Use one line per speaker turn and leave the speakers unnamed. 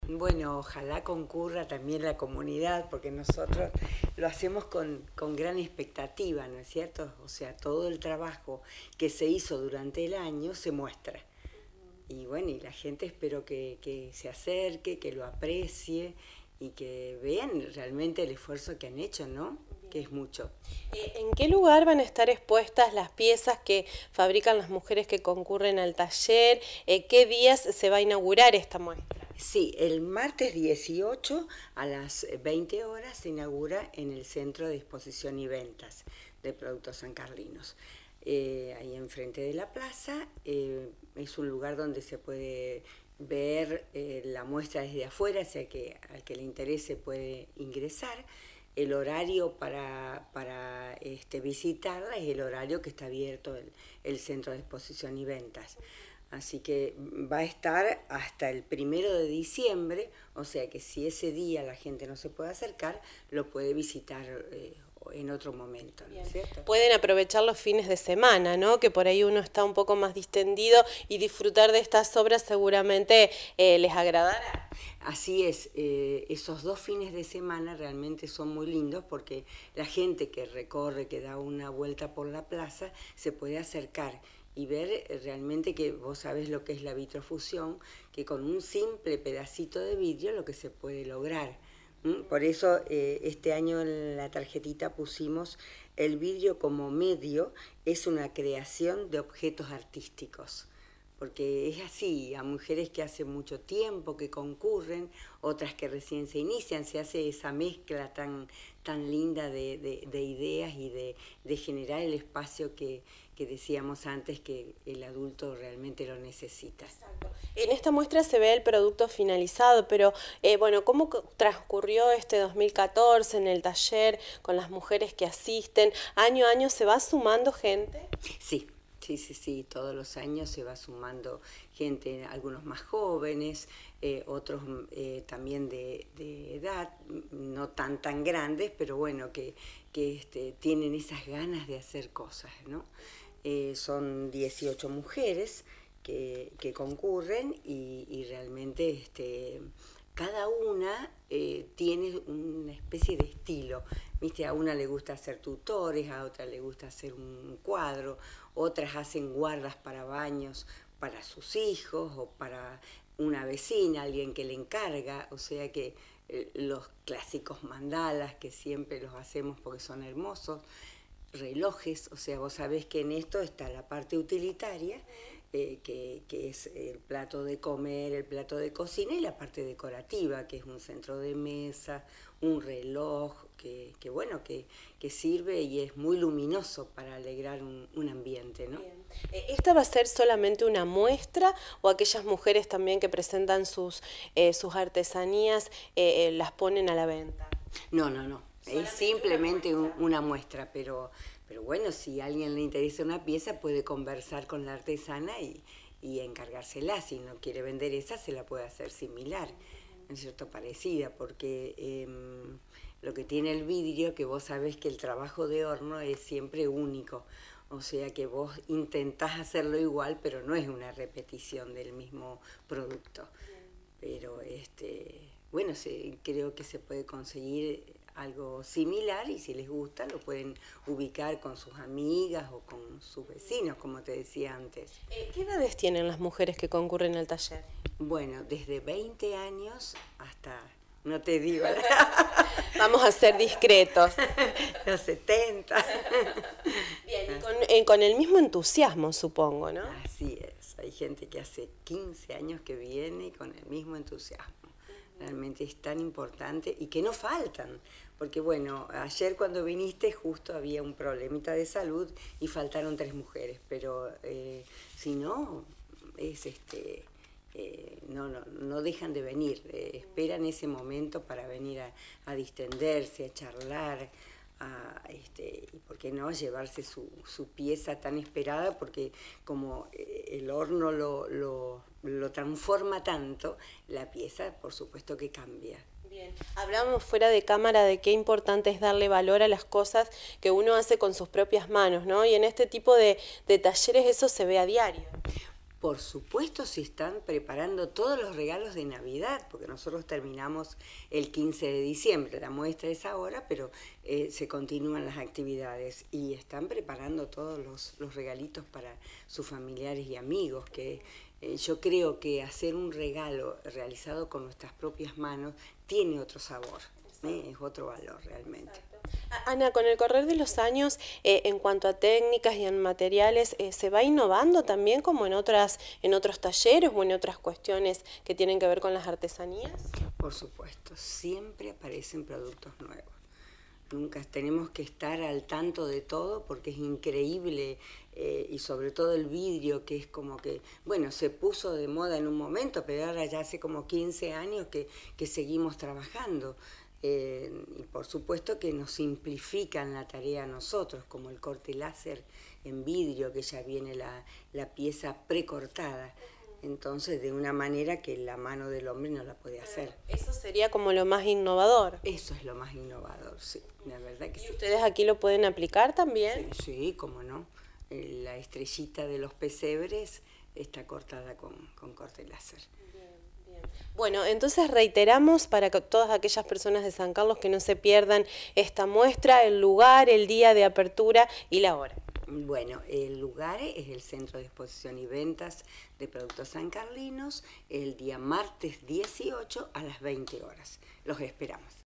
Bueno, ojalá concurra también la comunidad, porque nosotros lo hacemos con gran expectativa, ¿no es cierto? O sea, todo el trabajo que se hizo durante el año se muestra. Y bueno, y la gente espero que se acerque, que lo aprecie y que vean realmente el esfuerzo que han hecho, ¿no? Que es mucho.
¿En qué lugar van a estar expuestas las piezas que fabrican las mujeres que concurren al taller? ¿Qué días se va a inaugurar esta muestra?
Sí, el martes 18 a las 20 horas se inaugura en el Centro de Exposición y Ventas de Productos Sancarlinos. Ahí enfrente de la plaza, es un lugar donde se puede ver la muestra desde afuera, o sea que al que le interese puede ingresar. El horario para visitarla es el horario que está abierto el Centro de Exposición y Ventas. Así que va a estar hasta el 1 de diciembre, o sea que si ese día la gente no se puede acercar, lo puede visitar en otro momento, ¿no es cierto?
Pueden aprovechar los fines de semana, ¿no? Que por ahí uno está un poco más distendido y disfrutar de estas obras seguramente les agradará.
Así es, esos 2 fines de semana realmente son muy lindos porque la gente que recorre, que da una vuelta por la plaza, se puede acercar y ver realmente que vos sabés lo que es la vitrofusión, que con un simple pedacito de vidrio lo que se puede lograr. Por eso este año en la tarjetita pusimos el vidrio como medio, es una creación de objetos artísticos. Porque es así, a mujeres que hace mucho tiempo que concurren, otras que recién se inician, se hace esa mezcla tan linda de ideas y de generar el espacio que decíamos antes que el adulto realmente lo necesita.
Exacto. En esta muestra se ve el producto finalizado, pero bueno, ¿cómo transcurrió este 2014 en el taller con las mujeres que asisten? ¿Año a año se va sumando gente?
Sí. Sí, todos los años se va sumando gente, algunos más jóvenes, otros también de edad, no tan grandes, pero bueno, que tienen esas ganas de hacer cosas, ¿no? Son 18 mujeres que concurren y realmente cada una tiene una especie de estilo. ¿Viste? A una le gusta hacer tutores, a otra le gusta hacer un cuadro, otras hacen guardas para baños para sus hijos o para una vecina, alguien que le encarga, o sea que los clásicos mandalas que siempre los hacemos porque son hermosos, relojes, o sea, vos sabés que en esto está la parte utilitaria, que es el plato de comer, el plato de cocina y la parte decorativa, que es un centro de mesa, un reloj, bueno, que sirve y es muy luminoso para alegrar un ambiente, ¿no?
Bien. ¿Esta va a ser solamente una muestra o aquellas mujeres también que presentan sus artesanías las ponen a la venta?
No. Es simplemente una muestra, pero bueno, si a alguien le interesa una pieza puede conversar con la artesana y encargársela. Si no quiere vender esa, se la puede hacer similar, ¿no es cierto? Parecida, porque lo que tiene el vidrio, que vos sabés que el trabajo de horno es siempre único. O sea que vos intentás hacerlo igual, pero no es una repetición del mismo producto. Pero bueno, creo que se puede conseguir algo similar y si les gusta lo pueden ubicar con sus amigas o con sus vecinos, como te decía antes.
¿Qué edades tienen las mujeres que concurren al taller?
Bueno, desde 20 años hasta, no te digo,
Vamos a ser discretos.
los 70.
Bien, y con el mismo entusiasmo, supongo, ¿no?
Así es, hay gente que hace 15 años que viene con el mismo entusiasmo. Realmente es tan importante y que no faltan, porque bueno, ayer cuando viniste justo había un problemita de salud y faltaron 3 mujeres, pero si no, es no dejan de venir, esperan ese momento para venir a distenderse, a charlar, y por qué no llevarse su pieza tan esperada, porque como el horno lo transforma tanto, la pieza por supuesto que cambia.
Bien, hablábamos fuera de cámara de qué importante es darle valor a las cosas que uno hace con sus propias manos, ¿no? Y en este tipo de talleres eso se ve a diario.
Por supuesto, se están preparando todos los regalos de Navidad, porque nosotros terminamos el 15 de diciembre, la muestra es ahora, pero se continúan las actividades y están preparando todos los regalitos para sus familiares y amigos, que yo creo que hacer un regalo realizado con nuestras propias manos tiene otro sabor, es otro valor realmente.
Ana, con el correr de los años, en cuanto a técnicas y en materiales, ¿se va innovando también como en otros talleres o en otras cuestiones que tienen que ver con las artesanías?
Por supuesto, siempre aparecen productos nuevos. Nunca tenemos que estar al tanto de todo porque es increíble y sobre todo el vidrio, que es como que, bueno, se puso de moda en un momento, pero ahora ya hace como 15 años que seguimos trabajando. Y por supuesto que nos simplifican la tarea a nosotros, como el corte láser en vidrio, que ya viene la pieza precortada. Entonces, de una manera que la mano del hombre no la puede hacer.
Eso sería como lo más innovador.
Eso es lo más innovador, sí, la verdad que sí.
¿Y ustedes aquí lo pueden aplicar también?
Sí, cómo no. La estrellita de los pesebres está cortada con corte láser.
Bueno, entonces reiteramos para que todas aquellas personas de San Carlos que no se pierdan esta muestra, el lugar, el día de apertura y la hora.
Bueno, el lugar es el Centro de Exposición y Ventas de Productos Sancarlinos, el día martes 18 a las 20 horas. Los esperamos.